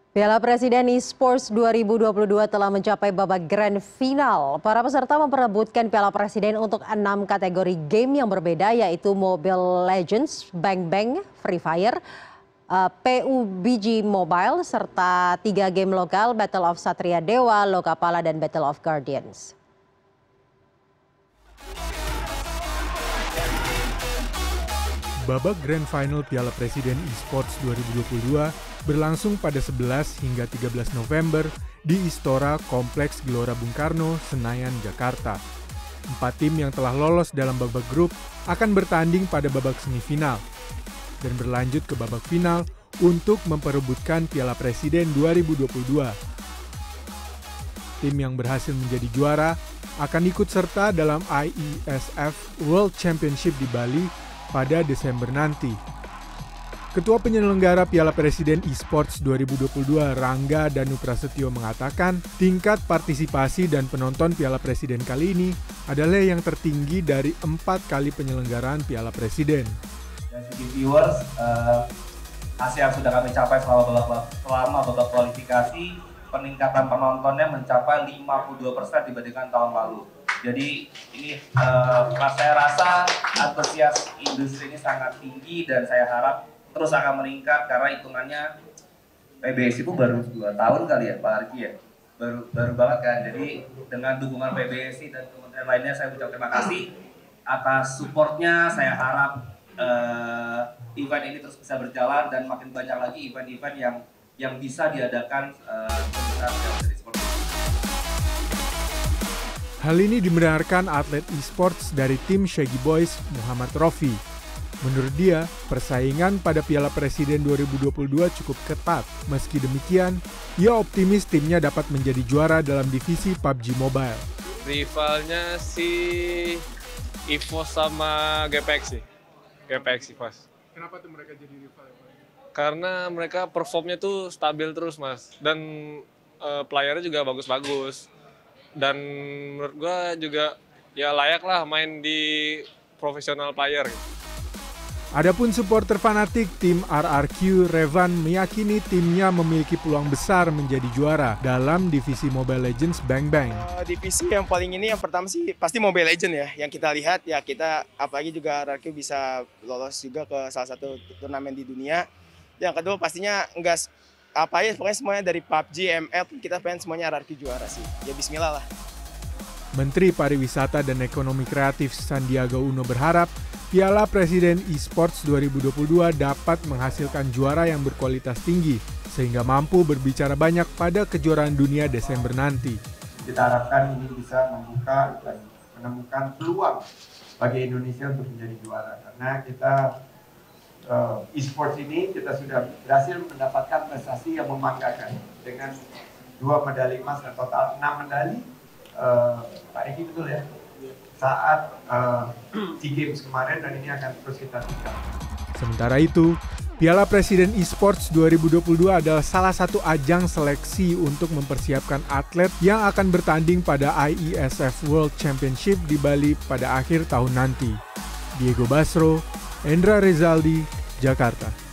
Piala Presiden eSports 2022 telah mencapai babak grand final. Para peserta memperebutkan Piala Presiden untuk 6 kategori game yang berbeda, yaitu Mobile Legends, Bang Bang, Free Fire, PUBG Mobile, serta 3 game lokal, Battle of Satria Dewa, Lokapala, dan Battle of Guardians. Babak Grand Final Piala Presiden eSports 2022 berlangsung pada 11 hingga 13 November di Istora Kompleks Gelora Bung Karno, Senayan, Jakarta. 4 tim yang telah lolos dalam babak grup akan bertanding pada babak semifinal dan berlanjut ke babak final untuk memperebutkan Piala Presiden 2022. Tim yang berhasil menjadi juara akan ikut serta dalam IESF World Championship di Bali pada Desember nanti. Ketua penyelenggara Piala Presiden eSports 2022 Rangga Danu Prasetyo mengatakan tingkat partisipasi dan penonton Piala Presiden kali ini adalah yang tertinggi dari 4 kali penyelenggaraan Piala Presiden. Dari segi viewers, hasil yang sudah kami capai selama babak kualifikasi, peningkatan penontonnya mencapai 52% dibandingkan tahun lalu. Jadi ini saya rasa antusias industri ini sangat tinggi dan saya harap terus akan meningkat karena hitungannya PBSI itu baru 2 tahun kali ya Pak Arki ya, baru banget kan. Jadi dengan dukungan PBSI dan kementerian lainnya saya ucapkan terima kasih atas supportnya. Saya harap event ini terus bisa berjalan dan makin banyak lagi event-event yang bisa diadakan dari sport. Hal ini dibenarkan atlet eSports dari tim Shaggy Boys, Muhammad Rofi. Menurut dia, persaingan pada Piala Presiden 2022 cukup ketat. Meski demikian, ia optimis timnya dapat menjadi juara dalam divisi PUBG Mobile. Rivalnya si EVOS sama GPX sih. GPX EVOS. Kenapa tuh mereka jadi rival? Karena mereka performnya tuh stabil terus, Mas. Dan playernya juga bagus-bagus. Dan menurut gua juga ya layak lah main di profesional player. Adapun supporter fanatik tim RRQ Revan meyakini timnya memiliki peluang besar menjadi juara dalam divisi Mobile Legends Bang Bang. Divisi yang paling ini yang pertama sih pasti Mobile Legends ya, yang kita lihat ya, kita apalagi juga RRQ bisa lolos juga ke salah satu turnamen di dunia. Yang kedua pastinya enggak apa ya, pokoknya semuanya dari PUBG, ML, kita pengen semuanya RRQ juara sih. Ya bismillah lah. Menteri Pariwisata dan Ekonomi Kreatif Sandiaga Uno berharap Piala Presiden eSports 2022 dapat menghasilkan juara yang berkualitas tinggi sehingga mampu berbicara banyak pada kejuaraan dunia Desember nanti. Kita harapkan ini bisa membuka dan menemukan peluang bagi Indonesia untuk menjadi juara karena kita eSports ini kita sudah berhasil mendapatkan prestasi yang membanggakan dengan 2 medali emas dan total 6 medali. Pak Eki betul ya? Saat SEA Games kemarin dan ini akan terus kita tingkatkan. Sementara itu, Piala Presiden eSports 2022 adalah salah satu ajang seleksi untuk mempersiapkan atlet yang akan bertanding pada IESF World Championship di Bali pada akhir tahun nanti. Diego Basro, Endra Rezaldi, Jakarta.